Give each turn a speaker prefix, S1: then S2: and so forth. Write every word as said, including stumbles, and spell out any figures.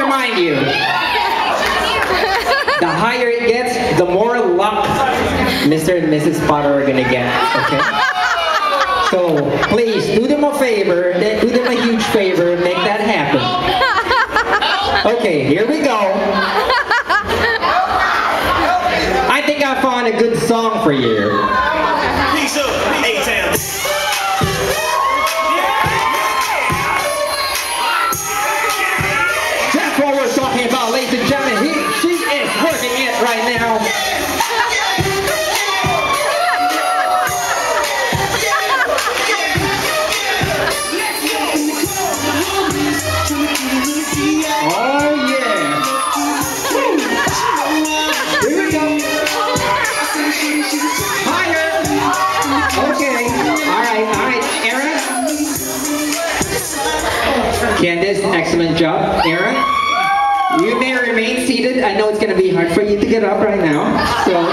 S1: remind you, the higher it gets, the more luck Mister and Missus Potter are gonna get, okay? So, please, do them a favor, do them a huge favor, and make that happen. Okay, here we go. I think I found a good song for you.
S2: Peace up, A-Town.
S1: That's what we're talking about, ladies and gentlemen. He, she is working it right now. Oh yeah. Here we go. Higher. Okay. All right. All right. Aaron. Candace, excellent job. Aaron, you may remain seated. I know it's going to be hard for you to get up right now. So.